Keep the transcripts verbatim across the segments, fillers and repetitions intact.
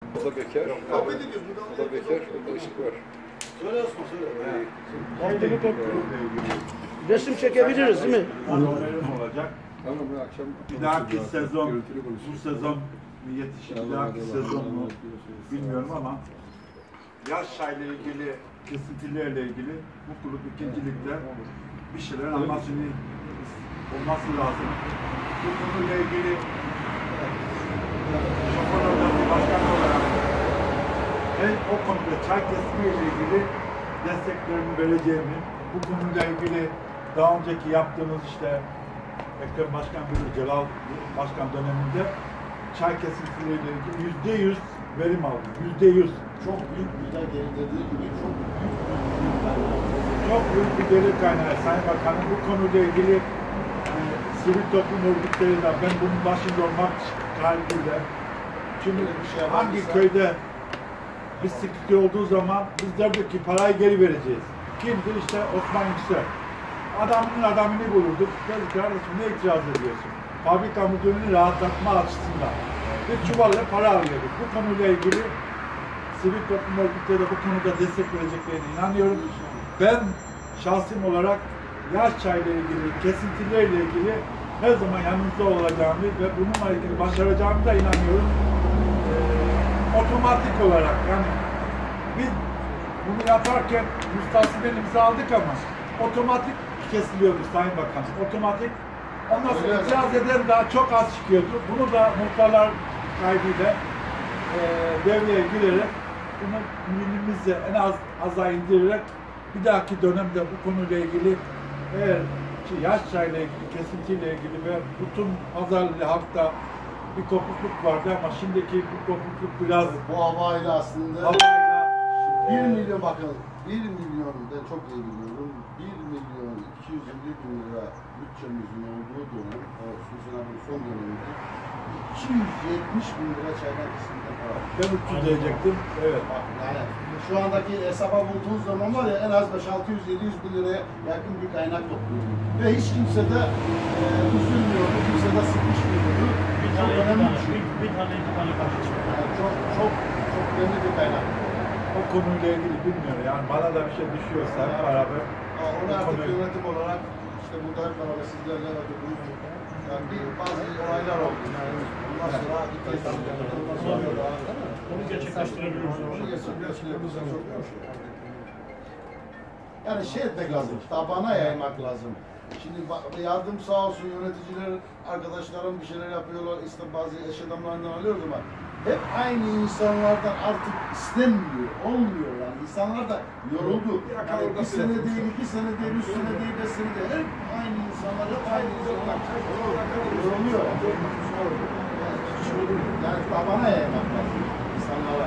O da bekar. O da bekar. O da ışık var. Söyle Osman söyle. Haftalık resim çekebiliriz değil mi? olacak. Tamam ben akşam Bir dahaki sezon, bu sezon yetişir, bir dahaki sezon mu bilmiyorum ama yaz çayla ilgili, kesintilerle ilgili mutluluk ikincilikte bir şeyler almasını olması lazım. Bu konuyla ilgili şoför odası başkanı olarak en o konuda çay kesimi ile ilgili desteklerimi vereceğimi, bu konuyla ilgili daha önceki yaptığımız işte Ekrem Başkan bilir, Celal Başkan döneminde çay kesintileriyle ilgili yüzde yüz verim aldım. Yüzde yüz. Çok büyük bir de geri dediği gibi çok büyük bir kaynağı. Çok büyük bir gelir kaynağı Sayın Bakanım. Bu konuyla ilgili e, sivil toplum örgütleriyle ben bunun başında olmak kaydıyla. Çünkü şey hangi köyde bir sıkıntı olduğu zaman biz derdik ki parayı geri vereceğiz. Kimdir? İşte Osman Yüksel. Adamının adamını bulurduk. Dedi kardeşim ne itiraz ediyorsun? Fabrika müdürünü rahatlatma açısından. Bir çuvalla para alıyorduk. Bu konuyla ilgili sivil toplum örgütleri de bu konuda destek vereceklerine inanıyorum. Ben şahsım olarak yaz çayla ilgili, kesintilerle ilgili her zaman yanınızda olacağımı ve bununla ilgili başaracağımı da inanıyorum. Ee, otomatik olarak yani biz bunu yaparken müstahsinen imza aldık ama otomatik kesiliyordu Sayın Bakan. Otomatik. Ondan sonra itiraz eden daha çok az çıkıyordu. Bunu da muhtarlar kaydıyla e, devreye girerek bunu minimizle en az aza indirerek bir dahaki dönemde bu konuyla ilgili eğer ki yaş çayla ilgili, kesintiyle ilgili ve bütün pazarlı halkta bir kopukluk vardı ama şimdiki bu kopukluk biraz bu havayla aslında havayla bir milyon bakın bir milyon ben çok iyi biliyorum. bir milyon iki yüz elli bin lira bütçemizin olduğu dönem, o Susun abinin son döneminde iki yüz yetmiş bin lira çaydan kesinlikle para. Ben üç yüz diyecektim. Evet. Bak, yani şu andaki hesaba bulduğunuz zaman var ya en az beş altı yüz yedi yüz bin liraya yakın bir kaynak topluyor. Ve hiç kimse de e, üzülmüyordu, kimse de sıkışmıyordu. Bir tane, iki tane, bir, bir tane, iki tane karşı çıkıyor. Yani çok çok çok önemli bir kaynak. O konuyla ilgili bilmiyorum. Yani bana da bir şey düşüyorsa hep beraber Onu artık konuyu... yönetim olarak işte burada hep beraber sizlerle ödüyoruz. Yani bir bazı olaylar oldu. Yani ondan sonra dikkat ondan sonra onu gerçekleştirebiliyoruz. Onu gerçekleştirebiliyoruz. Yani şey etmek lazım, tabana yaymak lazım. Şimdi yardım sağ olsun yöneticiler, arkadaşlarım bir şeyler yapıyorlar, işte bazı eş adamlarından alıyoruz ama hep aynı insanlardan artık istenmiyor, olmuyor yani. İnsanlar da yoruldu. Yani bir sene değil, iki sene değil, üç sene değil, beş sene değil. Hep aynı insanlar, hep aynı insanlar yoruluyor. Yani tabana yaymak lazım insanlara.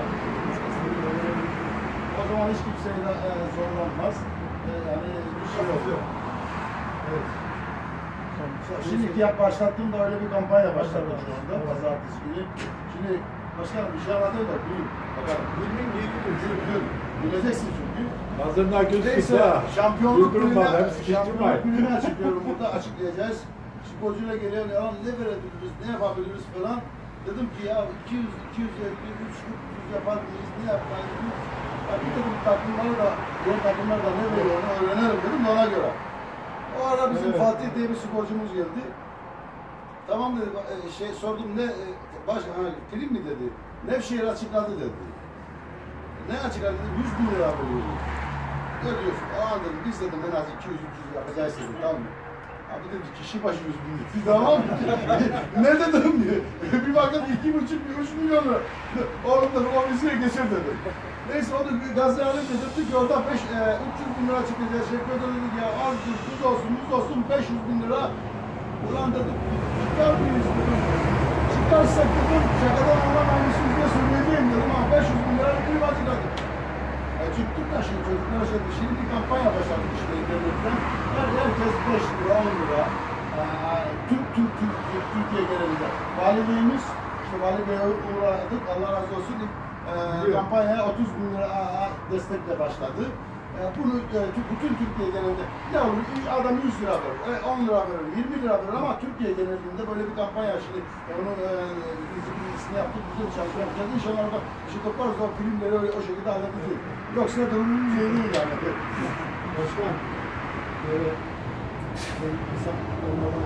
O zaman hiç kimseyle e, zorlanmaz. E, yani bir şey yok. Evet. Şimdi yap başlattım da öyle bir kampanya başlattım şu anda pazartesi günü. Şimdi başkanım bir şey anlatıyor da duyun. Bakalım. Bilmin geliyor. Duyun, duyun. Bileceksin çünkü. Hazırlar gözüküyor. Neyse şampiyonluk gününe, şampiyonluk gününe gününe açıklıyorum burada açıklayacağız. Sporcuyla geliyor ya ne verebiliriz, ne yapabiliriz falan. Dedim ki ya iki yüz, iki yüz elli, üç yüz yapar mıyız, ne yapmalıyız? Ya bir takım takımları da, diğer takımlar da ne veriyor onu öğrenelim dedim de ona göre. O ara bizim evet. Fatih diye bir sporcumuz geldi. Tamam dedi, şey sordum ne, baş, ha, prim mi dedi, Nevşehir açıkladı dedi. Ne açıkladı dedi, yüz bin lira veriyor. Ne diyorsun? Aa dedim, biz dedim en az iki yüz üç yüz yapacağız dedim, tamam mı? Abi dedi, kişi başı yüz bin lira. Tamam mı? Ne dedim diye. Bir bakın iki buçuk, üç milyon lira. Oğlum dedim, o müziğe geçir dedi. Neyse onu gazete alınca dedi ki orada beş, e, üç yüz bin lira çıkacak. Şevket dedi ya az dur, tuz olsun, muz olsun, beş yüz bin lira. Ulan dedim, çıkar mıyız dedim. Çıkarsak dedim, şakadan anlamaymış yüzde söyleyeceğim dedim ama beş yüz bin lira bir açıkladı. E, çıktık da şimdi çocuklara şey, şimdi bir kampanya başladık işte internetten. Her, herkes beş lira, on lira. E, Türk, Türk, Türk, Türk, Türkiye genelinde. Valiliğimiz, işte Vali Bey'e uğradık, Allah razı olsun. E, kampanyaya otuz bin lira destekle başladı. E, bunu e, bütün Türkiye genelinde ne olur? Adam yüz lira verir, e, on lira verir, yirmi lira verir ama Türkiye genelinde böyle bir kampanya şimdi onun e, ismini yaptık, güzel çalışma yapacağız. İnşallah orada işi toparız, o filmleri o, o şekilde halledeceğiz. Yoksa durumumuz iyi değil yani. Başkan, böyle hesap olmadan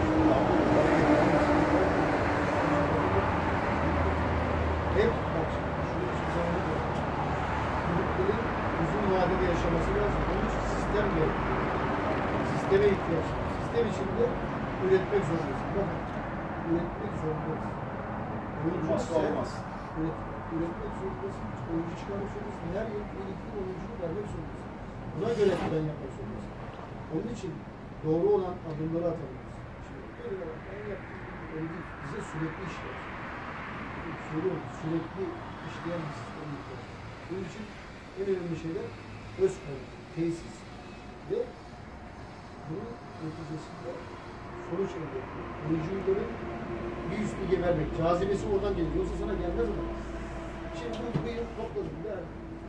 hep bak şunu hiçbir zaman kulüplerin uzun vadede yaşaması lazım. Onun için sistem gerekiyor. Sisteme ihtiyaç var. Sistem içinde üretmek zorundasın. Bakın, üretmek zorundasın. Oyuncu Olmazsa olmaz. Üret, üretmek zorundasın. Oyuncu çıkarmak zorundasın. Her yıl birlikte oyuncunu vermek zorundasın. Buna göre plan yapmak zorundasın. Onun için doğru olan adımları atalım. Şimdi böyle bak, ben yaptığım gibi öyle değil. Bize sürekli iş var. Söylüyorum, sürekli işleyen bir sistem var. Bunun için en önemli şeyler öz kayıt, tesis ve bunun neticesinde sonuç elde etmek. Oyuncuların bir üst lige vermek, cazibesi oradan geliyor. Yoksa sana gelmez mi? Şimdi bu bir yıl topladım. Yani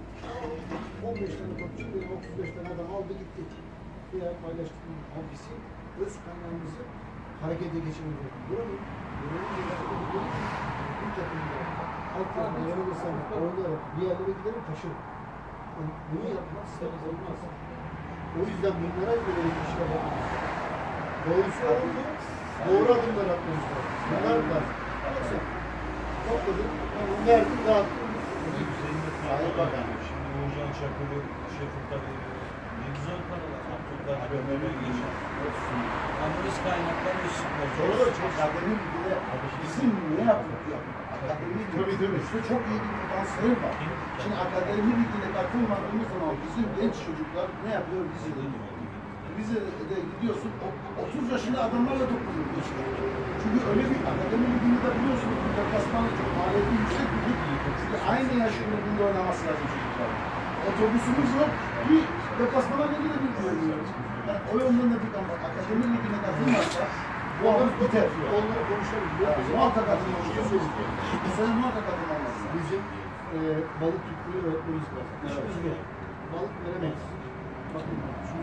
on beş tane topçu, otuz beş tane adam aldı gitti. Veya paylaştık. Hangisi? Öz kaynağımızı harekete geçirmek. Buranın, buranın yönetimi bir takımda alt tarafı yanılırsan orada bir yerlere gidelim taşırım. Yani bunu yapmak sistemiz olmaz. O yüzden bunlara göre işler yapmamız. Doğrusu oldu, doğru adımlar atmamız lazım. Bunlar da. Yoksa topladım, verdim, dağıttım. Hayır bakalım. Şimdi Uğurcan Çakır'ı, Şefik'ten ne güzel paralar. Abdülkadir Ömer'e geçer. Anadolu kaynakları ışıklar. Sonra da çok akademi bilgide bizim ne yaptık ya? Akademi bilgide işte çok iyi bir potansiyel var. Şimdi akademi bilgide katılmadığımız zaman bizim genç çocuklar ne yapıyor? Bizi Rize'de de gidiyorsun, otuz yaşında adamlarla toplanıyor işte. Çünkü öyle bir akademi liginde de biliyorsunuz, deplasmanı çok maliyeti yüksek bir lig. Çünkü aynı yaş grubunda oynaması lazım çocuklar. Otobüsümüz yok, bir deplasmana ne gidebiliyoruz? Yani o yönden de bir ama akademi ligine katılmazsa bu adam biter. Onları konuşalım. Yani, muhakkak katılmalıyız. Sen muhakkak katılmalısın. Bizim e, balık tutmayı öğretmemiz lazım. İşimiz bu. Balık veremeyiz. Bakın şunu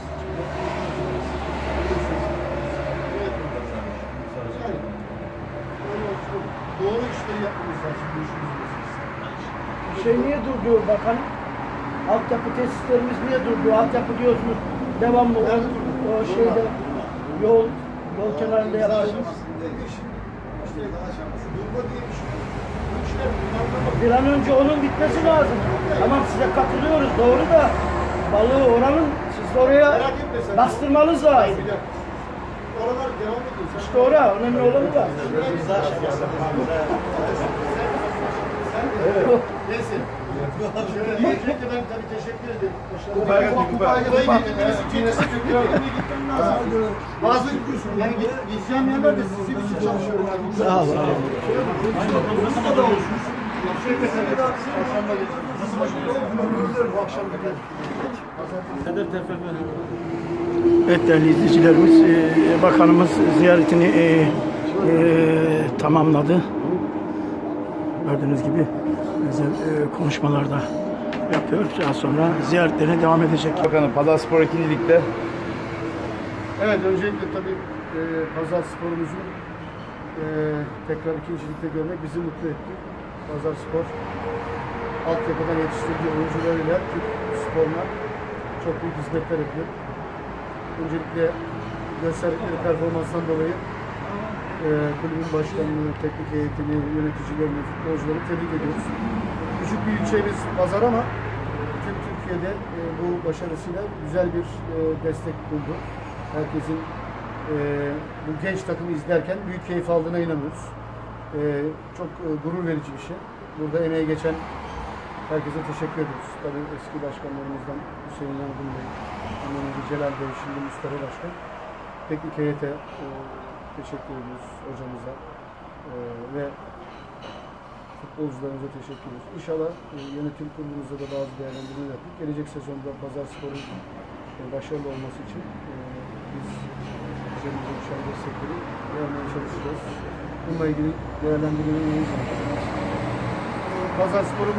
doğru işleri yapmamız lazım. Şey niye durdu bakanım? Altyapı tesislerimiz niye durdu? Altyapı diyorsunuz devamlı o, o şeyde yol yol kenarında yaptığımız. İşte durma diye bir şey. Bu işler bunlarla Bir an önce onun bitmesi lazım. Tamam size katılıyoruz doğru da balığı oranın siz de oraya bastırmanız lazım. oralar devam ediyor. İşte oraya önemli olanı da. Evet. Neyse. Şöyle öncelikle ben tabii teşekkür ederim. Kupaya gittik, kupaya gittik. Kupaya gittik. Bazı yani gideceğim yerlerde sizin için çalışıyorum. Sağ ol. Evet değerli izleyicilerimiz, e, bakanımız ziyaretini e, e, tamamladı. Gördüğünüz gibi güzel e, konuşmalarda yapıyor. Daha sonra ziyaretlerine devam edecek. Bakanım Pazarspor ikinci Lig'de. Evet, öncelikle tabii e, Pazar sporumuzu e, tekrar ikinci ligde görmek bizi mutlu etti. Pazar Spor altyapıdan yetiştirdiği oyuncularıyla Türk sporuna çok büyük hizmetler yapıyor. Öncelikle gösterdikleri performanstan dolayı e, kulübün başkanını, teknik heyetini, yöneticilerini, futbolcuları tebrik ediyoruz. Küçük bir ilçemiz Pazar ama tüm Türkiye'de e, bu başarısıyla güzel bir e, destek buldu. Herkesin e, bu genç takımı izlerken büyük keyif aldığına inanıyoruz. E, çok e, gurur verici bir şey. Burada emeği geçen herkese teşekkür ediyoruz. Tabii eski başkanlarımızdan Hüseyin Yangın Bey, ondan önce Celal Bey, şimdi Mustafa Başkan. Teknik heyete e, teşekkür ediyoruz, hocamıza e, ve futbolcularımıza teşekkür ediyoruz. İnşallah e, yönetim kurulumuzda da bazı değerlendirme yaptık. Gelecek sezonda Pazarspor'un e, başarılı olması için e, biz üzerimize düşen destekleri vermeye çalışacağız. Bununla ilgili değerlendirmeyi yapacağız. Pazarspor'un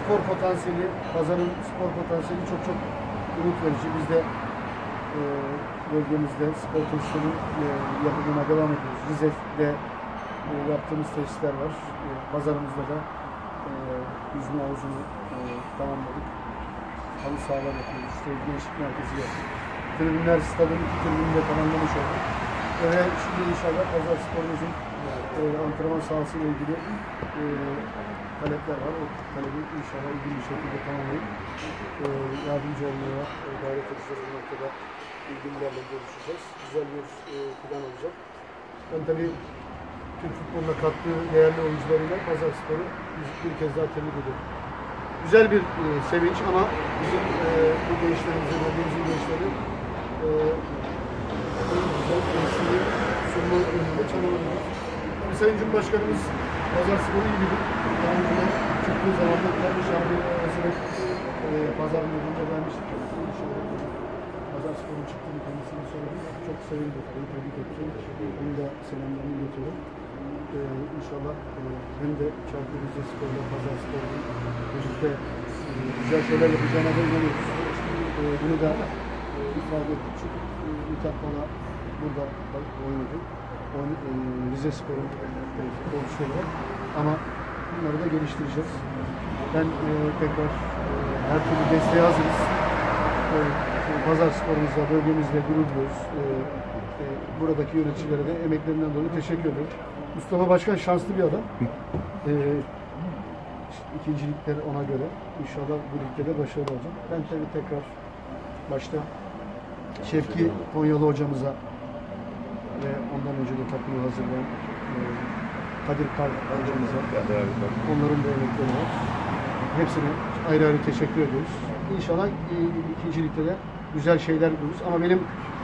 spor potansiyeli, pazarın spor potansiyeli çok çok umut verici. Biz de e, bölgemizde spor tesislerinin e, yapımına devam ediyoruz. Rize'de e, yaptığımız tesisler var. E, pazarımızda da e, yüzme havuzunu e, tamamladık. Halı sahalar yapıyoruz. İşte gençlik merkezi yaptık. Tribünler, stadın iki tribünü de tamamlamış olduk. Ve şimdi inşallah Pazar Spor'umuzun e, antrenman sahası ile ilgili e, talepler var. O talebi inşallah ilgili bir şekilde tamamlayıp e, yardımcı olmaya e, gayret edeceğiz. Bu noktada ilgililerle görüşeceğiz. Güzel bir e, plan olacak. Ben tabii Türk futboluna kattığı değerli oyuncularıyla Pazar Spor'u bir kez daha tebrik ediyorum. Güzel bir e, sevinç ama bizim e, bu gençlerimizin, bölgemizin gençleri e, en güzel temsili sunma önünde çabalıyoruz. Sayın Cumhurbaşkanımız Pazar Spor'u iyi bilir. Yani buna çıktığı zaman da kendi şampiyonu arasında e, Pazar Müdürlüğü'ne vermiştik. Pazar Spor'un çıktığını kendisine söyledim. Çok sevindim. Tebrik ettim. Onu da selamlarını iletiyorum. Ee, inşallah e, hem de Çaykur Rizespor'la Pazar Spor'la birlikte e, güzel şeyler yapacağına da inanıyoruz. E, bunu da e, ifade ettik. Çünkü e, Mithat Bala burada oynadı. O, e, Rizespor'un e, futbolcuları var. Ama bunları da geliştireceğiz. Ben e, tekrar e, her türlü desteğe hazırız. E, Pazar Spor'umuzla, bölgemizle gurur duyuyoruz. E, e, buradaki yöneticilere de emeklerinden dolayı teşekkür ederim. Mustafa Başkan şanslı bir adam. Ee, ikincilikler ona göre. İnşallah bu ligde de başarılı olacak. Ben tabii tekrar başta Şevki Konyalı hocamıza ve ondan önce de takımı hazırlayan e, Kadir Kar hocamıza, onların da emekleri var. Hepsine ayrı ayrı teşekkür ediyoruz. İnşallah e, ikincilikte de güzel şeyler buluruz. Ama benim